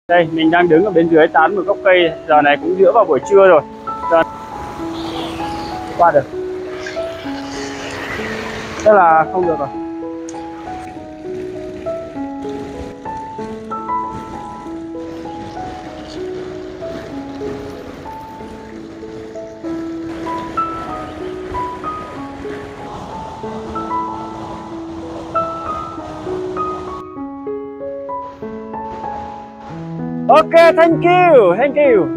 Đây mình đang đứng ở bên dưới tán một gốc cây, giờ này cũng giữa vào buổi trưa rồi. Giờ qua được, tức là không được rồi. Ok, thank you, thank you.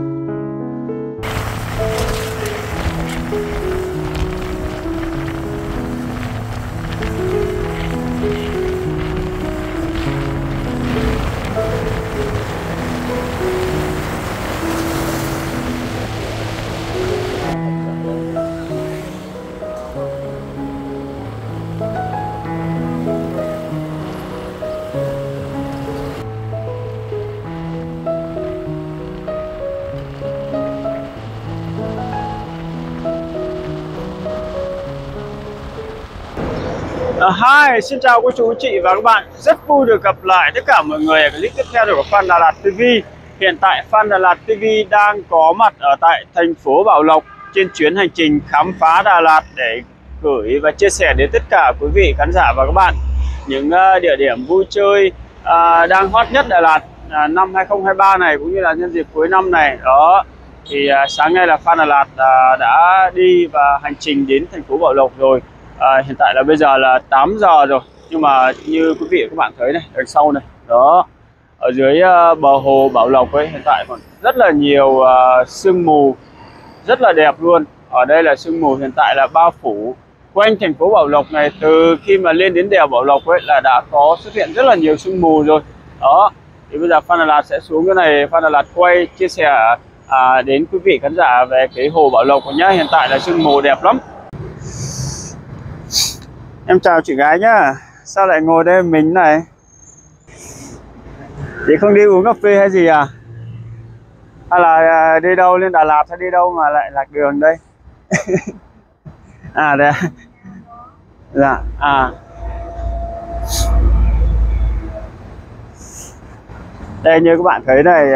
Hi, xin chào cô chú, chị và các bạn. Rất vui được gặp lại tất cả mọi người ở clip tiếp theo của Phan Đà Lạt TV. Hiện tại Phan Đà Lạt TV đang có mặt ở tại thành phố Bảo Lộc trên chuyến hành trình khám phá Đà Lạt để gửi và chia sẻ đến tất cả quý vị khán giả và các bạn những địa điểm vui chơi đang hot nhất Đà Lạt năm 2023 này, cũng như là nhân dịp cuối năm này. Đó thì sáng nay là Phan Đà Lạt đã đi và hành trình đến thành phố Bảo Lộc rồi. Hiện tại là bây giờ là 8 giờ rồi, nhưng mà như quý vị và các bạn thấy này, đằng sau này, đó ở dưới bờ hồ Bảo Lộc ấy, hiện tại còn rất là nhiều sương mù rất là đẹp luôn. Ở đây là sương mù hiện tại là bao phủ quanh thành phố Bảo Lộc này. Từ khi mà lên đến đèo Bảo Lộc ấy là đã có xuất hiện rất là nhiều sương mù rồi. Đó thì bây giờ Phan Đà Lạt sẽ xuống cái này, Phan Đà Lạt quay chia sẻ đến quý vị khán giả về cái hồ Bảo Lộc nhá. Hiện tại là sương mù đẹp lắm. Em chào chị gái nhá. Sao lại ngồi đây mình này? Chị không đi uống cà phê hay gì à? Hay là đi đâu, lên Đà Lạt hay đi đâu mà lại lạc đường đây? À đây. Dạ, đây như các bạn thấy này,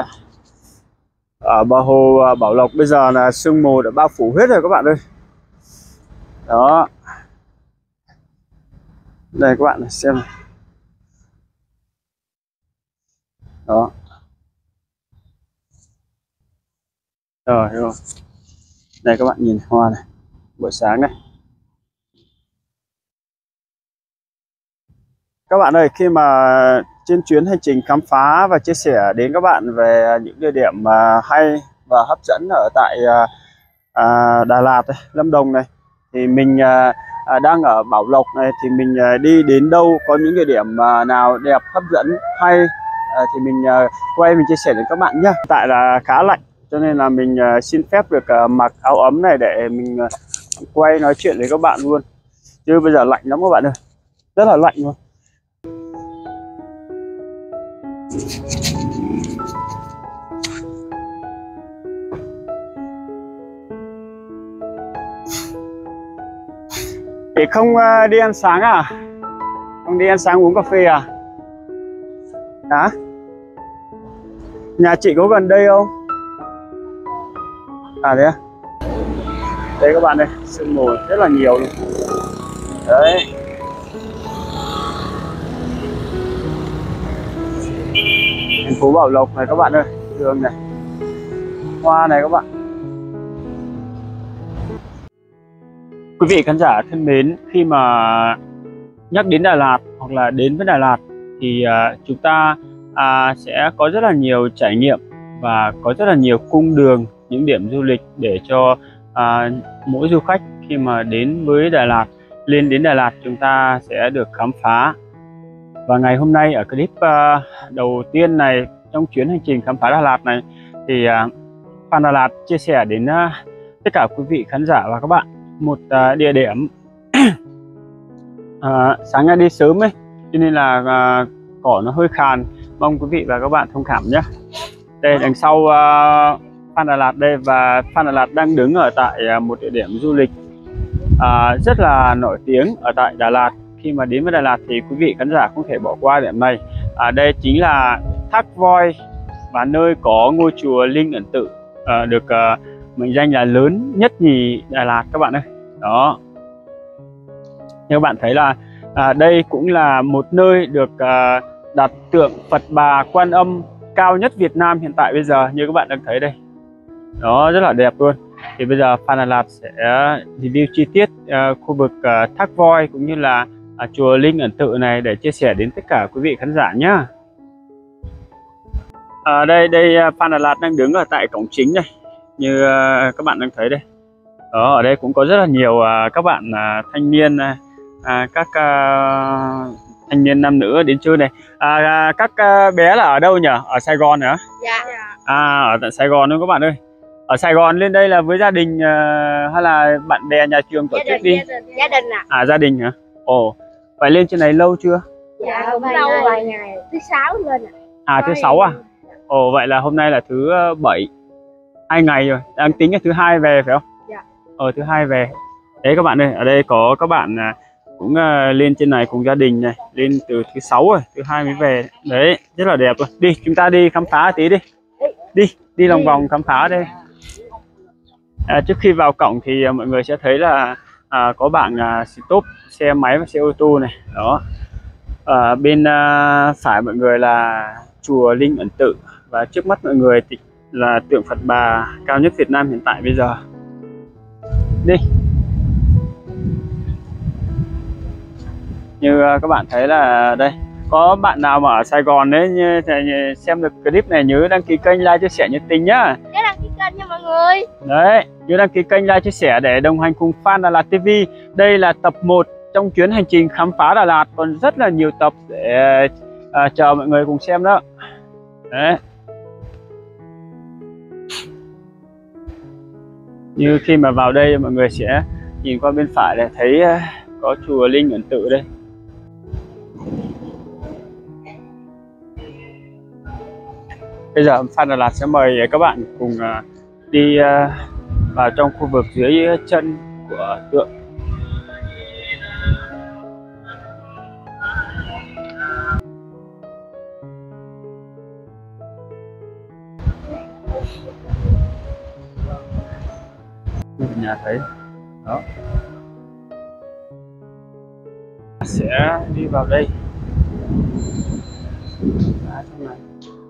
ở bờ hồ Bảo Lộc bây giờ là sương mù đã bao phủ hết rồi các bạn ơi. Đó. Đây các bạn xem này. Đó. Rồi, rồi. Đây các bạn nhìn hoa này, buổi sáng này. Các bạn ơi, khi mà trên chuyến hành trình khám phá và chia sẻ đến các bạn về những địa điểm hay và hấp dẫn ở tại Đà Lạt, Lâm Đồng này, thì mình đang ở Bảo Lộc này, thì mình đi đến đâu, có những địa điểm nào đẹp, hấp dẫn, hay thì mình quay mình chia sẻ đến các bạn nhé. Tại là khá lạnh cho nên là mình xin phép được mặc áo ấm này để mình quay nói chuyện với các bạn luôn, chứ bây giờ lạnh lắm các bạn ơi, rất là lạnh luôn. Chị không đi ăn sáng à? Không đi ăn sáng uống cà phê à? Hả? Nhà chị có gần đây không? À đấy à? Đây các bạn đây, sương mù rất là nhiều luôn. Đấy. Thành phố Bảo Lộc này các bạn ơi, đường này, hoa này các bạn. Quý vị khán giả thân mến, khi mà nhắc đến Đà Lạt hoặc là đến với Đà Lạt thì chúng ta sẽ có rất là nhiều trải nghiệm và có rất là nhiều cung đường, những điểm du lịch để cho mỗi du khách khi mà đến với Đà Lạt, lên đến Đà Lạt chúng ta sẽ được khám phá. Và ngày hôm nay ở clip đầu tiên này trong chuyến hành trình khám phá Đà Lạt này thì Phan Đà Lạt chia sẻ đến tất cả quý vị khán giả và các bạn một địa điểm. Sáng nay đi sớm ấy cho nên là cỏ nó hơi khàn, mong quý vị và các bạn thông cảm nhé. Đây đằng sau Phan Đà Lạt đây, và Phan Đà Lạt đang đứng ở tại một địa điểm du lịch rất là nổi tiếng ở tại Đà Lạt. Khi mà đến với Đà Lạt thì quý vị khán giả không thể bỏ qua điểm này. Đây chính là thác voi và nơi có ngôi chùa Linh Ẩn Tự được mệnh danh là lớn nhất nhì Đà Lạt các bạn ơi. Đó, như các bạn thấy là đây cũng là một nơi được đặt tượng Phật Bà Quan Âm cao nhất Việt Nam hiện tại bây giờ, như các bạn đang thấy đây. Đó, rất là đẹp luôn. Thì bây giờ Phan Đà Lạt sẽ review chi tiết khu vực Thác Voi cũng như là chùa Linh Ẩn Tự này để chia sẻ đến tất cả quý vị khán giả nhé. Đây Phan Đà Lạt đang đứng ở tại cổng chính này, như các bạn đang thấy đây. Đó, ở đây cũng có rất là nhiều các bạn thanh niên, các thanh niên nam nữ đến chơi này. Các bé là ở đâu nhỉ? Ở Sài Gòn hả? Dạ. Ở tại Sài Gòn luôn các bạn ơi. Ở Sài Gòn lên đây là với gia đình hay là bạn bè nhà trường tổ chức đi? Gia đình ạ. Gia đình hả? Ồ, phải lên trên này lâu chưa? Dạ, cũng lâu vài ngày. Thứ 6 lên ạ. Thứ 6 à? Ồ, vậy là hôm nay là thứ 7, 2 ngày rồi. Đang tính là thứ 2 về phải không? Dạ. Thứ 2 về. Đấy các bạn ơi, ở đây có các bạn cũng lên trên này cùng gia đình này, lên từ thứ 6 rồi, thứ 2 mới về. Đấy, rất là đẹp rồi. Đi, chúng ta đi khám phá tí đi. Đi lòng vòng khám phá đây. Trước khi vào cổng thì mọi người sẽ thấy là có bảng stop xe máy và xe ô tô này. Đó. Bên phải mọi người là chùa Linh Ẩn Tự, và trước mắt mọi người thì là tượng Phật Bà cao nhất Việt Nam hiện tại bây giờ. Đi. Như các bạn thấy là đây, có bạn nào mà ở Sài Gòn đấy xem được clip này nhớ đăng ký kênh, like, chia sẻ nhiệt tình nhá. Nhớ đăng ký kênh nha mọi người. Đấy, nhớ đăng ký kênh, like, chia sẻ để đồng hành cùng Phan Đà Lạt TV. Đây là tập 1 trong chuyến hành trình khám phá Đà Lạt, còn rất là nhiều tập để chờ mọi người cùng xem đó. Đấy. Như khi mà vào đây mọi người sẽ nhìn qua bên phải để thấy có chùa Linh Ẩn Tự đây. Bây giờ Phan Đà Lạt sẽ mời các bạn cùng đi vào trong khu vực dưới chân của tượng. Nhà thấy đó, sẽ đi vào đây. Trong này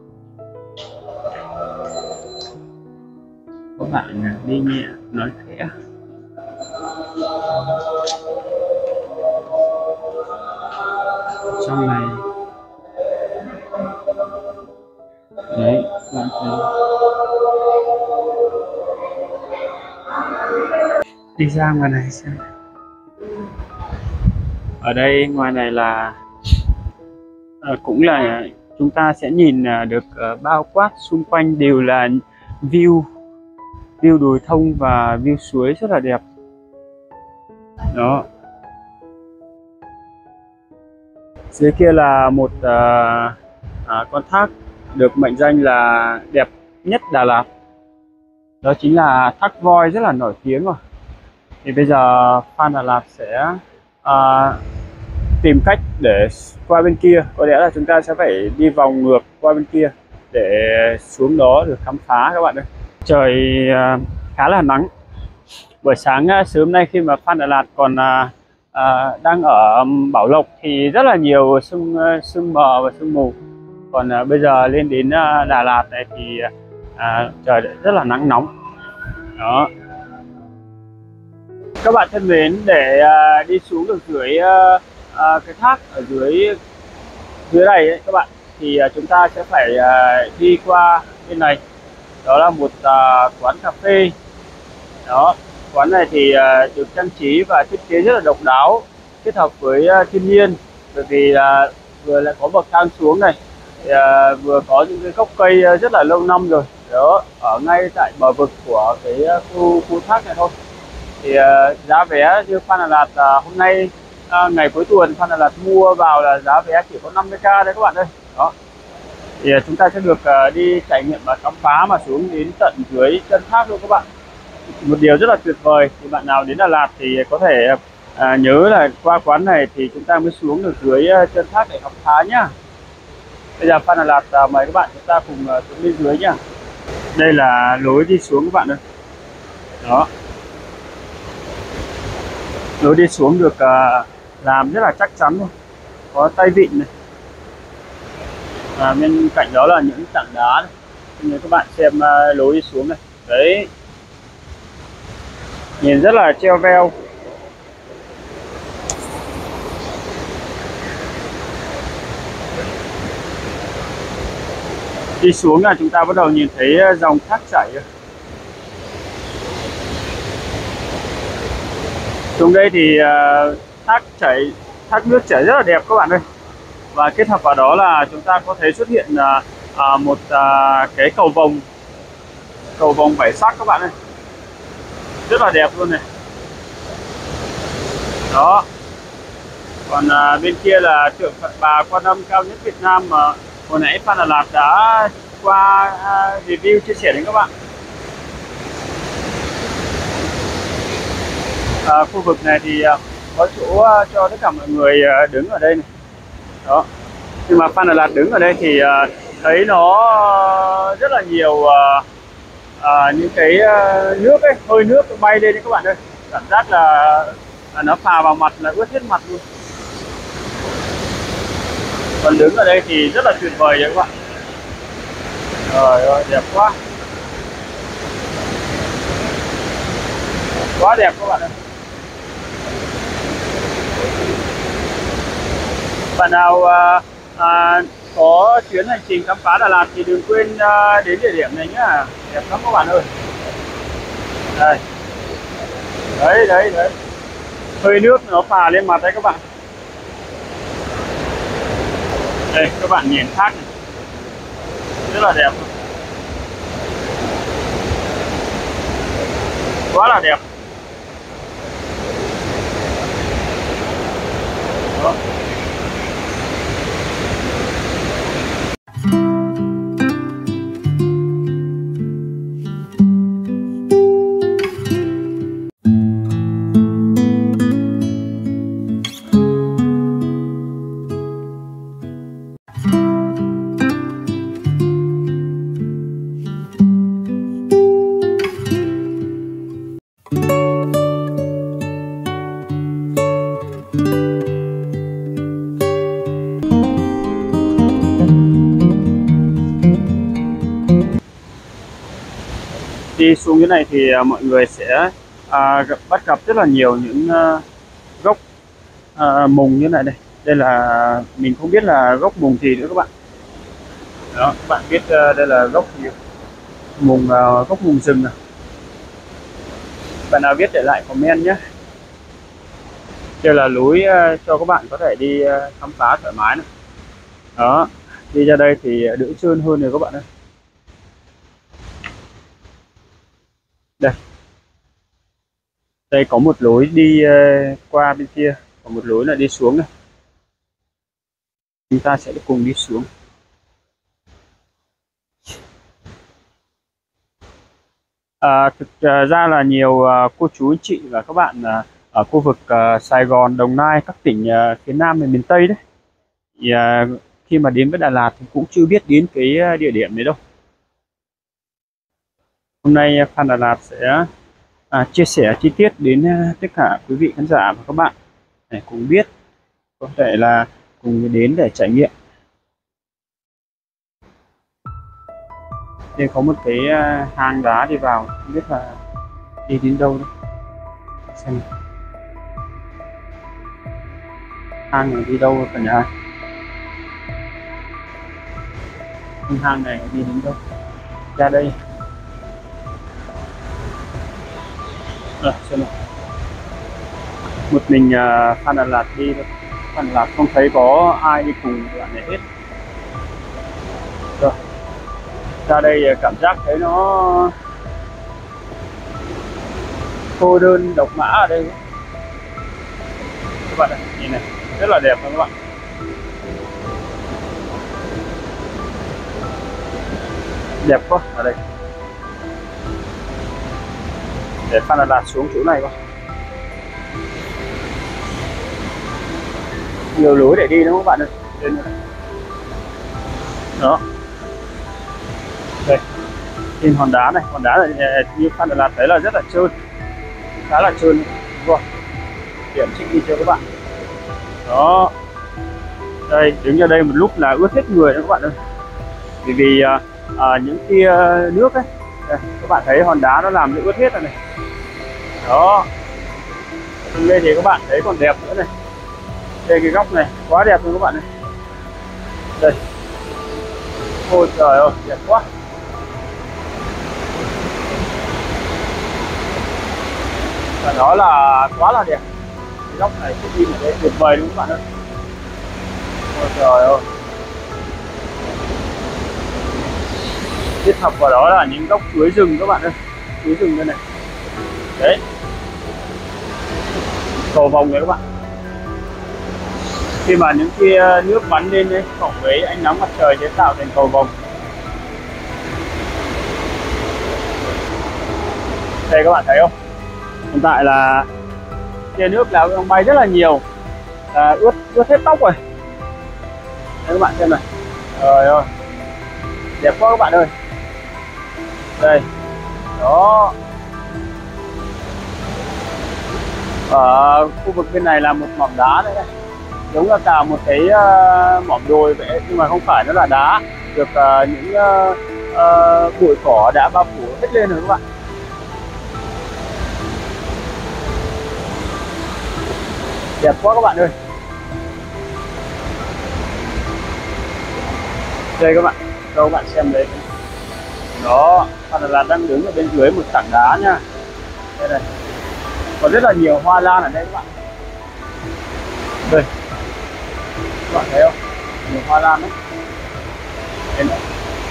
có bạn đi nhẹ nói khẽ. Trong này đấy, bạn thấy đi ra ngoài này xem. Ở đây ngoài này là cũng là chúng ta sẽ nhìn được bao quát xung quanh đều là view đồi thông và view suối rất là đẹp. Đó. Dưới kia là một con thác được mệnh danh là đẹp nhất Đà Lạt. Đó chính là Thác Voi, rất là nổi tiếng rồi. Thì bây giờ Phan Đà Lạt sẽ tìm cách để qua bên kia. Có lẽ là chúng ta sẽ phải đi vòng ngược qua bên kia để xuống đó được khám phá các bạn ơi. Trời khá là nắng. Buổi sáng sớm nay khi mà Phan Đà Lạt còn đang ở Bảo Lộc thì rất là nhiều sương mờ và sương mù. Còn bây giờ lên đến Đà Lạt này thì trời rất là nắng nóng. Đó. Các bạn thân mến, để đi xuống được dưới cái thác ở dưới này ấy, các bạn, thì chúng ta sẽ phải đi qua bên này. Đó là một quán cà phê. Đó, quán này thì được trang trí và thiết kế rất là độc đáo, kết hợp với thiên nhiên, bởi vì vừa lại có bậc thang xuống này, thì, vừa có những cái gốc cây rất là lâu năm rồi. Đó, ở ngay tại bờ vực của cái khu thác này thôi. Thì giá vé như Phan Đà Lạt hôm nay ngày cuối tuần Phan Đà Lạt mua vào là giá vé chỉ có 50k đấy các bạn ơi. Đó. Thì chúng ta sẽ được đi trải nghiệm và khám phá mà xuống đến tận dưới chân thác luôn các bạn. Một điều rất là tuyệt vời. Thì bạn nào đến Đà Lạt thì có thể nhớ là qua quán này thì chúng ta mới xuống được dưới chân thác để khám phá nhá. Bây giờ Phan Đà Lạt mời các bạn chúng ta cùng xuống bên dưới nhá. Đây là lối đi xuống các bạn ơi. Đó. Lối đi xuống được làm rất là chắc chắn luôn. Có tay vịn này. Bên cạnh đó là những tảng đá này. Nếu các bạn xem lối đi xuống này. Đấy. Nhìn rất là treo veo. Đi xuống là chúng ta bắt đầu nhìn thấy dòng thác chảy. Xuống đây thì thác nước chảy rất là đẹp các bạn ơi. Và kết hợp vào đó là chúng ta có thể xuất hiện một cái cầu vồng 7 sắc các bạn ơi, rất là đẹp luôn này. Đó. Còn bên kia là tượng Phật Bà Quan Âm cao nhất Việt Nam mà hồi nãy Phan Đà Lạt đã qua review chia sẻ đến các bạn. Khu vực này thì có chỗ cho tất cả mọi người đứng ở đây này. Đó. Nhưng mà Phan Đà Lạt đứng ở đây thì thấy nó rất là nhiều những cái nước ấy, hơi nước bay lên đấy các bạn ơi. Cảm giác là nó phà vào mặt là ướt hết mặt luôn. Còn đứng ở đây thì rất là tuyệt vời đấy các bạn. Trời ơi, đẹp quá. Quá đẹp các bạn ơi. Bạn nào có chuyến hành trình khám phá Đà Lạt thì đừng quên đến địa điểm này nhá. Đẹp lắm các bạn ơi. Đây. Đấy. Hơi nước nó phà lên mặt đấy các bạn. Đây các bạn nhìn thác này. Rất là đẹp. Quá là đẹp. Đó. Đi xuống cái này thì mọi người sẽ bắt gặp rất là nhiều những gốc mùng như này đây. Đây là mình không biết là gốc mùng gì nữa các bạn. Đó, các bạn biết đây là gốc gì? Gốc mùng rừng này. Bạn nào biết để lại comment nhé. Đây là lối cho các bạn có thể đi khám phá thoải mái này. Đó, đi ra đây thì đỡ trơn hơn rồi các bạn ơi. Đây có một lối đi qua bên kia, còn một lối là đi xuống này. Chúng ta sẽ cùng đi xuống. Thực ra là nhiều cô chú anh chị và các bạn ở khu vực Sài Gòn, Đồng Nai, các tỉnh phía Nam và miền Tây đấy, thì khi mà đến với Đà Lạt thì cũng chưa biết đến cái địa điểm này đâu. Hôm nay Phan Đà Lạt sẽ chia sẻ chi tiết đến tất cả quý vị khán giả và các bạn để cùng biết, có thể là cùng đến để trải nghiệm. Đây có một cái hang đá đi vào, không biết là đi đến đâu đấy. Xem hang này đi đâu cả nhà. Hang này đi đến đâu? Ra đây. Xem nào. Một mình Phan Đà Lạt đi thôi. Phan Đà Lạt không thấy có ai đi cùng bạn này hết. Rồi. Ra đây cảm giác thấy nó cô đơn độc mã ở đây. Các bạn này, nhìn này, rất là đẹp các bạn. Đẹp quá ở đây. Để Phan Đà Lạt xuống chỗ này quá. Nhiều lối để đi đúng không các bạn ơi. Lên này. Đó, đây in hòn đá này, hòn đá là như Phan Đà Lạt thấy là rất là trơn, khá là trơn, đúng không? Điểm check in cho các bạn. Đó, đây đứng ở đây một lúc là ướt hết người đó các bạn ơi, vì những kia nước ấy. Đây, các bạn thấy hòn đá nó làm cho ướt hết rồi này. Đó, lên thì các bạn thấy còn đẹp nữa này, đây cái góc này quá đẹp luôn các bạn này. Đây, ôi trời ơi đẹp quá. Và đó là quá là đẹp, cái góc này check in ở đây tuyệt vời đúng không các bạn ơi. Ôi trời ơi, kết hợp vào đó là những góc suối rừng các bạn ơi, suối rừng đây này. Đấy, cầu vồng này các bạn, khi mà những kia nước bắn lên đấy cộng với ánh nắng mặt trời sẽ tạo thành cầu vồng. Đây các bạn thấy không, hiện tại là kia nước là đang bay rất là nhiều, ướt hết tóc rồi. Đây các bạn xem này, trời ơi đẹp quá các bạn ơi. Đây, đó, ở khu vực bên này là một mỏm đá đấy, giống là cả một cái mỏm đồi vậy, nhưng mà không phải, nó là đá được những bụi cỏ đã bao phủ hết lên rồi các bạn. Đẹp quá các bạn ơi. Đây các bạn, cho các bạn xem đấy. Đó, Phan Đà Lạt đang đứng ở bên dưới một tảng đá nha. Đây này, có rất là nhiều hoa lan ở đây các bạn. Đây, các bạn thấy không? Nhiều hoa lan đấy. Đây này.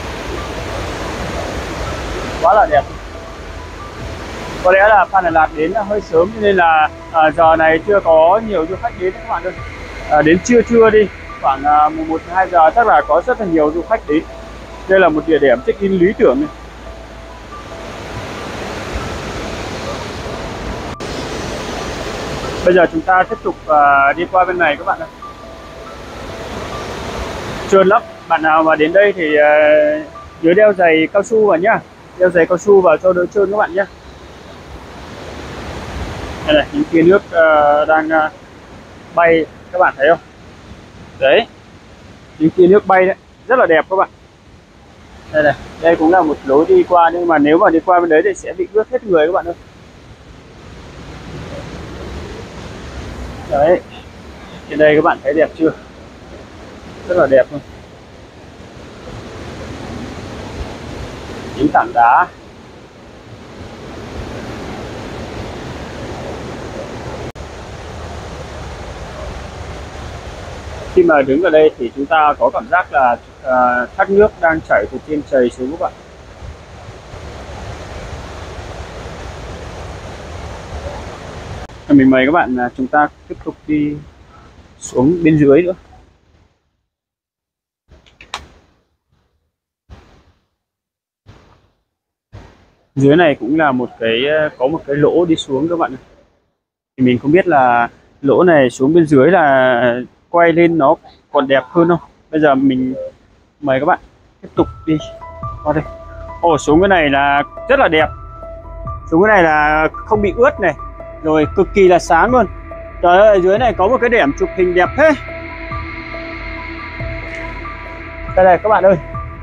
Quá là đẹp. Có lẽ là Phan Đà Lạt đến là hơi sớm nên là giờ này chưa có nhiều du khách đến các bạn ơi. Đến trưa đi, khoảng 11-12 giờ chắc là có rất là nhiều du khách đến. Đây là một địa điểm check-in lý tưởng này. Bây giờ chúng ta tiếp tục đi qua bên này các bạn ơi. Trơn lắm, bạn nào mà đến đây thì nhớ đeo giày cao su vào nhá, đeo giày cao su vào cho đỡ trơn các bạn nhé. Đây này, những tia nước đang bay, các bạn thấy không? Đấy, những tia nước bay đấy, rất là đẹp các bạn. Đây này, đây cũng là một lối đi qua, nhưng mà nếu mà đi qua bên đấy thì sẽ bị ướt hết người các bạn ơi. Đấy, trên đây các bạn thấy đẹp chưa? Rất là đẹp luôn. Những tảng đá. Khi mà đứng ở đây thì chúng ta có cảm giác là thác nước đang chảy từ trên trời xuống các bạn. Mình mời các bạn chúng ta tiếp tục đi xuống bên dưới nữa. Dưới này cũng là một cái, có một cái lỗ đi xuống các bạn. Thì mình không biết là lỗ này xuống bên dưới là quay lên nó còn đẹp hơn không. Bây giờ mình mời các bạn tiếp tục đi qua đây. Ồ, xuống cái này là rất là đẹp. Xuống cái này là không bị ướt này, rồi cực kỳ là sáng luôn. Trời ơi, dưới này có một cái điểm chụp hình đẹp thế. Đây này các bạn ơi.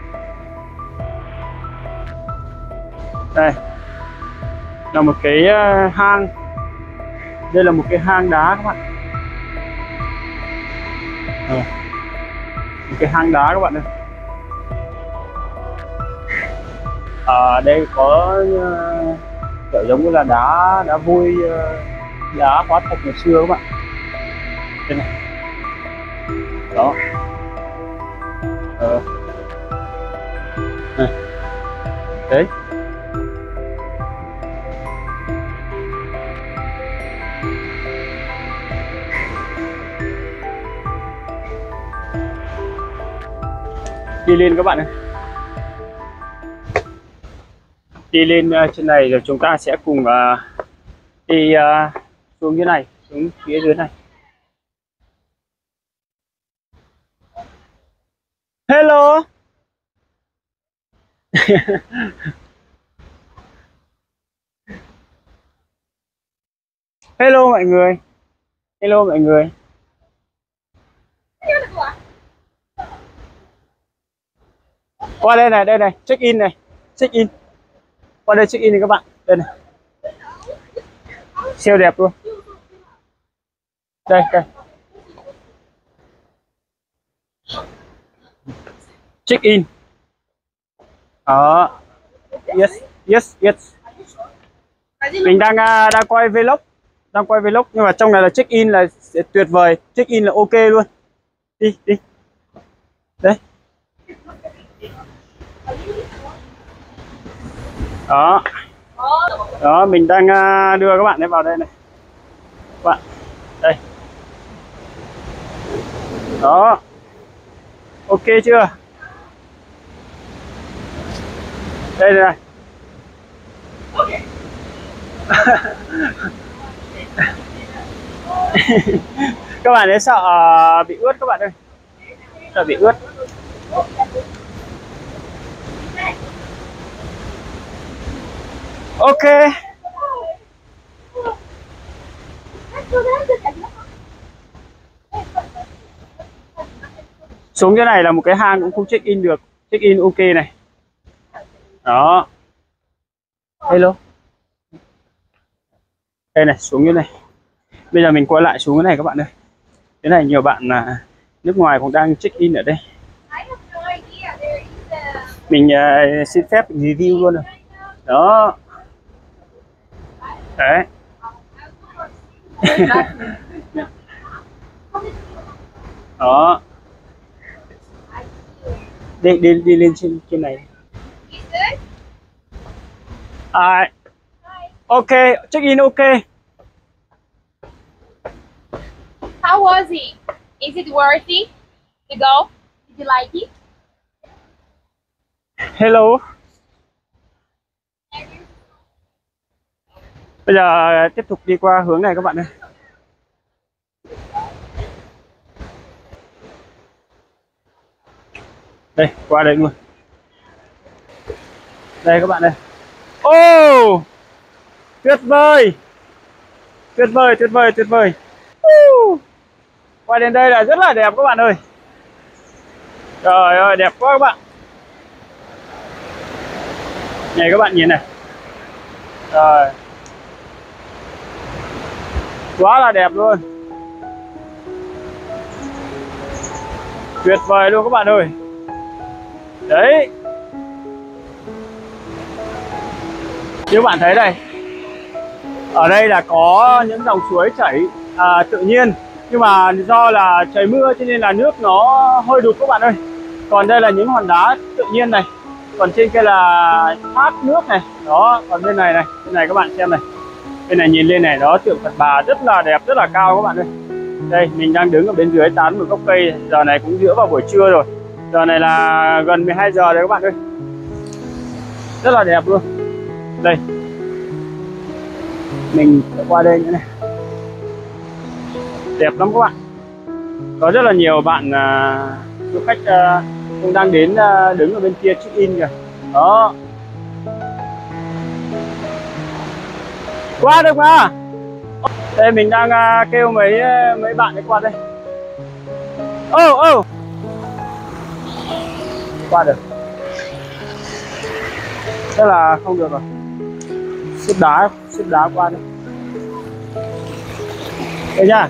Đây là một cái hang. Đây là một cái hang đá các bạn. Một cái hang đá các bạn ơi. Ở đây có kiểu giống như là đá vôi, đá hóa thạch ngày xưa các bạn. Đây này. Đó. Này. Đấy. Đi lên các bạn ơi. Đi lên trên này rồi chúng ta sẽ cùng đi xuống dưới này, xuống phía dưới này. Hello, Hello mọi người. Hello mọi người. Qua đây này, check in này. Check in. Qua đây check in này các bạn. Đây này. Siêu đẹp luôn. Đây, đây. Check in. Đó. Yes, yes, yes. Mình đang quay vlog, nhưng mà trong này là check in là tuyệt vời, check in là ok luôn. Đi đi. Đấy. Đó. Đó, mình đang đưa các bạn ấy vào đây này. Các bạn. Đây. Đó. Ok chưa? Đây này. Các bạn ấy sợ bị ướt các bạn ơi, sợ bị ướt. Ok. Xuống cái này là một cái hang cũng không check in được, check in ok này. Đó. Hello. Đây này, xuống như này. Bây giờ mình quay lại xuống cái này các bạn ơi. Cái này nhiều bạn nước ngoài cũng đang check in ở đây. Mình xin phép review luôn rồi. Đó. Đấy. Đó. Đi lên trên này. Ok, check in ok. How was it? Is it worthy to go? Did you like it? Hello. Bây giờ tiếp tục đi qua hướng này các bạn ơi. Đây, qua đây luôn. Đây các bạn ơi. Oh! Tuyệt vời. Tuyệt vời, tuyệt vời, tuyệt vời. Qua đến đây là rất là đẹp các bạn ơi. Trời ơi, đẹp quá các bạn. Này các bạn nhìn này. Rồi. Quá là đẹp luôn. Tuyệt vời luôn các bạn ơi. Đấy. Như bạn thấy đây. Ở đây là có những dòng suối chảy tự nhiên. Nhưng mà do là trời mưa cho nên là nước nó hơi đục các bạn ơi. Còn đây là những hòn đá tự nhiên này. Còn trên kia là thác nước này. Đó, còn bên này này. Bên này các bạn xem này. Bên này nhìn lên này, đó tượng Phật Bà rất là đẹp, rất là cao các bạn ơi. Đây, mình đang đứng ở bên dưới tán một gốc cây. Giờ này cũng giữa vào buổi trưa rồi. Giờ này là gần 12 giờ rồi các bạn ơi. Rất là đẹp luôn. Đây. Mình sẽ qua đây nữa này. Đẹp lắm các bạn. Có rất là nhiều bạn du khách cũng đang đến đứng ở bên kia check in kìa. Đó. Qua được mà. Đây mình đang kêu mấy bạn ấy qua đây. Qua được. Thế là không được rồi. Xếp đá qua đây. Đây nhá.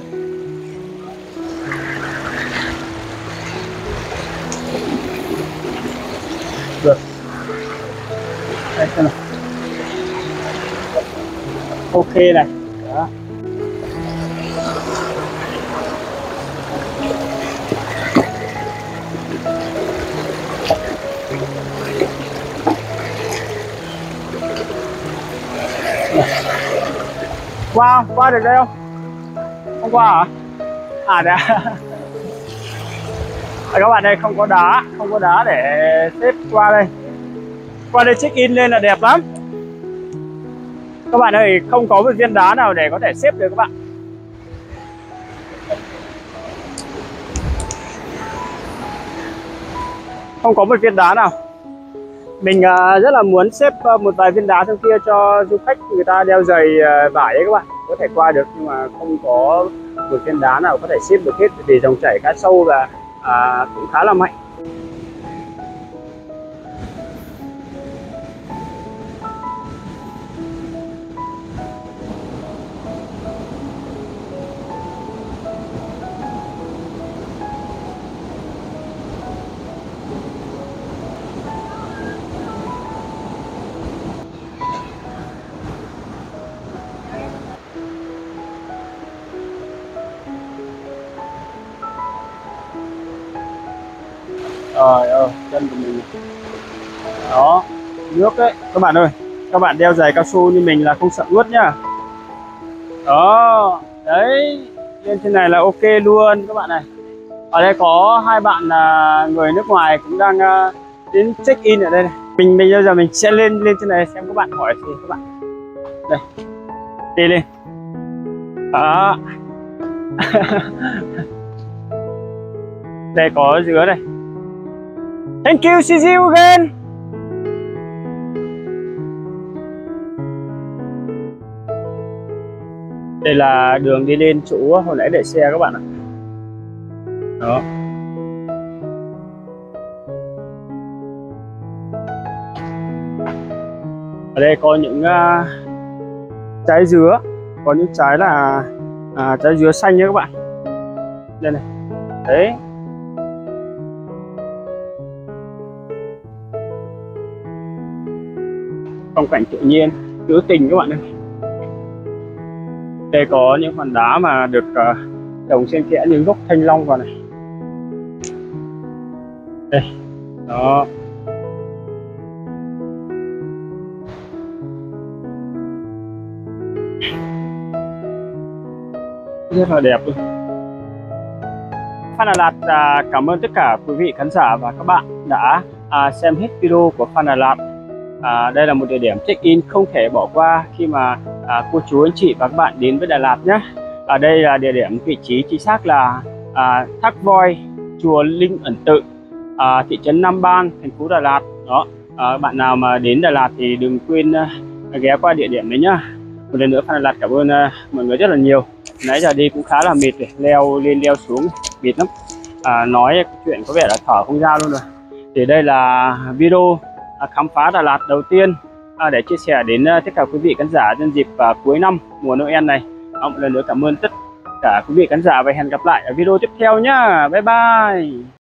Được. Đây xem nào. Ok này. Đó. Qua được đây không? Không qua hả? À đấy. Các bạn đây không có đá để xếp qua đây. Qua đây check in lên là đẹp lắm. Các bạn ơi, không có một viên đá nào để có thể xếp được các bạn. Không có một viên đá nào. Mình rất là muốn xếp một vài viên đá trong kia cho du khách người ta đeo giày vải ấy các bạn có thể qua được, nhưng mà không có một viên đá nào có thể xếp được hết vì dòng chảy khá sâu và cũng khá là mạnh. Trời ơi, chân của mình đó, nước đấy các bạn ơi. Các bạn đeo giày cao su như mình là không sợ ướt nhá. Đó, đấy, lên trên này là ok luôn các bạn này. Ở đây có hai bạn là người nước ngoài cũng đang đến check in ở đây này. Mình bây giờ mình sẽ lên trên này xem các bạn hỏi gì các bạn. Đây, đi lên. Đó. Đây có dứa đây. Thank you, see you again. Đây là đường đi lên chỗ hồi nãy để xe các bạn ạ. Đó. Ở đây có những trái dứa, có những trái là trái dứa xanh nhé các bạn. Đây này. Đấy. Phong cảnh tự nhiên, trữ tình các bạn ơi. Đây có những hòn đá mà được trồng xen kẽ những gốc thanh long vào này. Đây, đó. Rất là đẹp luôn. Phan Đà Lạt cảm ơn tất cả quý vị khán giả và các bạn đã xem hết video của Phan Đà Lạt. Đây là một địa điểm check-in không thể bỏ qua khi mà cô chú anh chị và các bạn đến với Đà Lạt nhé. Ở đây là địa điểm vị trí chính xác là Thác Voi, chùa Linh Ẩn Tự, thị trấn Nam Ban, thành phố Đà Lạt. Đó, bạn nào mà đến Đà Lạt thì đừng quên ghé qua địa điểm đấy nhá. Một lần nữa Phan Đà Lạt cảm ơn mọi người rất là nhiều. Nãy giờ đi cũng khá là mệt rồi, leo lên leo xuống mệt lắm. Nói chuyện có vẻ là thở không ra luôn rồi. Thì đây là video khám phá Đà Lạt đầu tiên để chia sẻ đến tất cả quý vị khán giả nhân dịp cuối năm mùa Noel này. Một lần nữa cảm ơn tất cả quý vị khán giả và hẹn gặp lại ở video tiếp theo nhá. Bye bye.